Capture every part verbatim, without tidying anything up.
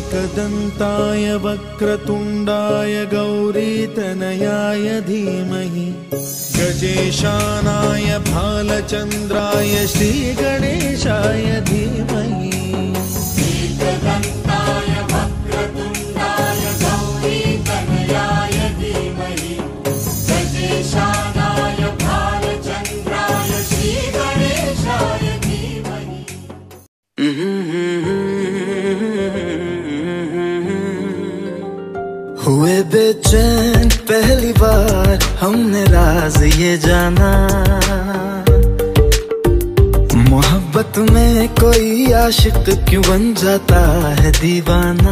एकदन्ताय वक्रतुण्डाय गौरीतनयाय धीमहि गजेशानाय भालचन्द्राय श्रीगणेशाय धीमहि। एकदन्ताय वक्रतुण्डाय गौरीतनयाय धीमहि गजेशानाय भालचन्द्राय श्रीगणेशाय धीमहि। हुए बेचैन पहली बार हमने राज ये जाना, मोहब्बत में कोई आशिक क्यों बन जाता है दीवाना।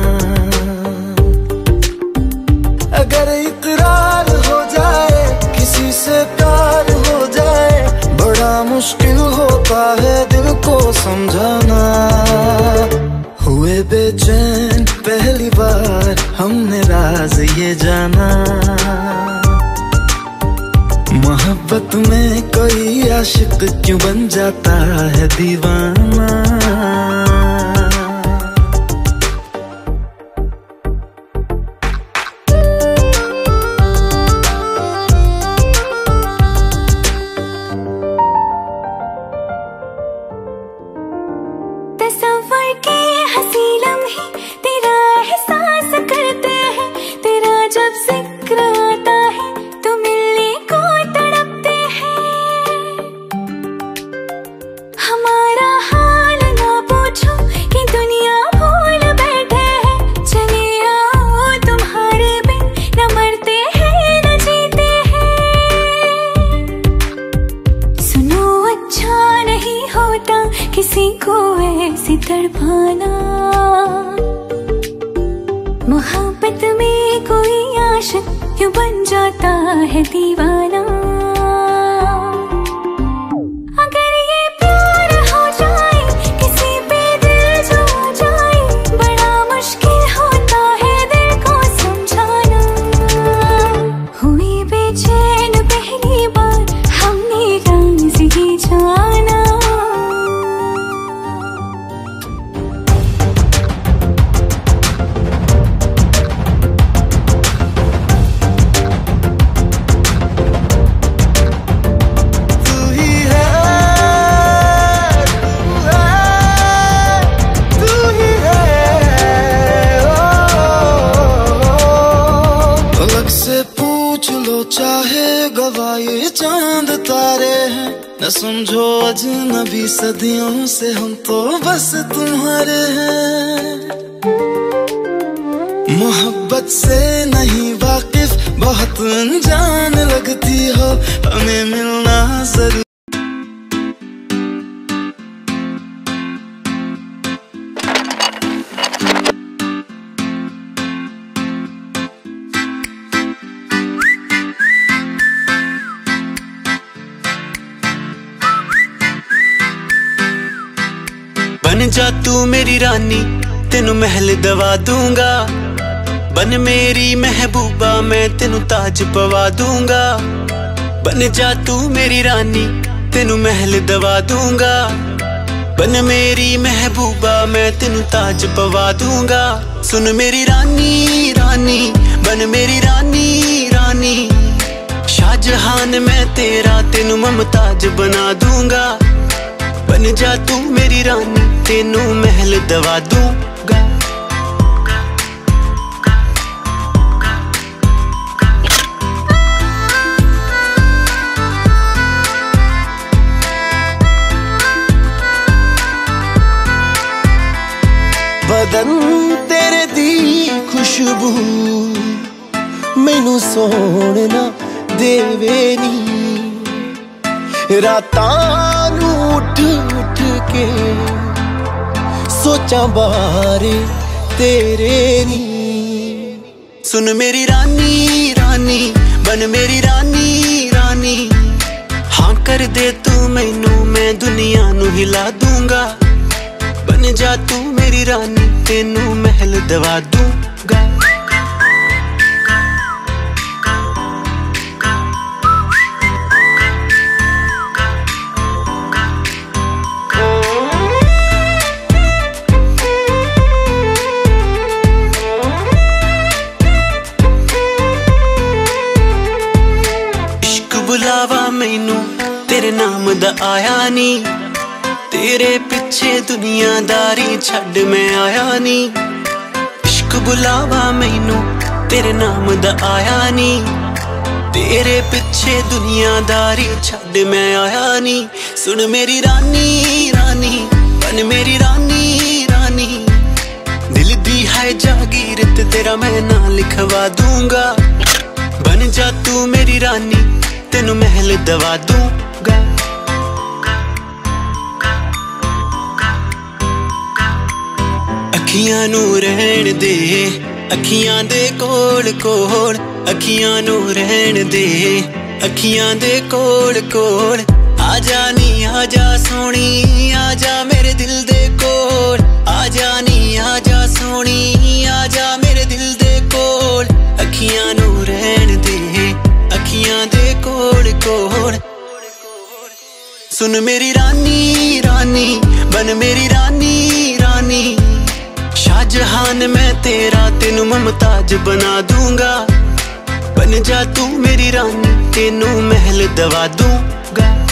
अगर इकरार हो जाए किसी से प्यार हो जाए, बड़ा मुश्किल होता है दिल को समझाना। हुए बेचैन पहली बार हमने राज ये जाना, मोहब्बत में कोई आशिक क्यों बन जाता है दीवाना। किसी को ऐसी तड़पाना, मोहब्बत में कोई आशिक क्यों बन जाता है दीवाना। अगर ये प्यार हो जाए किसी पे दिल जो जाए, बड़ा मुश्किल होता है दिल को समझाना। हुई बेचैन पहली बार हमने राज ही जाना। चाहे गवाए चांद तारे हैं, न समझो अजनबी सदियों से हम तो बस तुम्हारे हैं। मोहब्बत से नहीं वाकिफ बहुत अनजान लगती हो, हमें मिलना जरूर। बन जा तू मेरी रानी तेनू महल दवा दूंगा, बन मेरी महबूबा मैं तेनू ताज पवा दूंगा। बन जा तू मेरी रानी तेनू महल दवा दूंगा, बन मेरी महबूबा मैं तेनू ताज पवा दूंगा। सुन मेरी रानी रानी बन मेरी रानी रानी, शाहजहान मैं तेरा तेनू मुमताज बना दूंगा। बन जा तू मेरी रानी तेनू महल दवा दूंगा। बदन तेरे दी खुशबू मैनू सोने ना देवे नी, रातां नू उठ उठ के सोचा बारे तेरे नी। सुन मेरी रानी रानी बन मेरी रानी रानी, हाँ कर दे तू मैनू मैं दुनिया नू हिला दूंगा। बन जा तू मेरी रानी तेनू महल दवा दूंगा। दा आया नी, तेरे पिछे दुनियादारी छड़ मैं आया नी। इश्क बुलावा मैनू तेरे नाम दा आया नी, तेरे पिछे दुनियादारी छड़ मैं आया नी। सुन मेरी रानी रानी बन मेरी रानी रानी, दिल दी है जागीर ते तेरा मैं ना लिखवा दूंगा। बन जा तू मेरी रानी तेनू महल दवा दूंगा। अखियां नू रहन दे अखियां दे कोल कोल, अखियां नू रहन दे अखियां दे कोल कोल। आजा नी आजा सोनी आजा मेरे दिल दे कोल, आजा नी आजा सोनी आजा मेरे दिल दे कोल। अखियां नू रहन दे अखियां दे कोल कोल। सुन मेरी रानी रानी बन मेरी रानी रानी, शाहजहान मैं तेरा तेनू मुमताज बना दूंगा। बन जा तू मेरी रानी तेनू महल दवा दूंगा।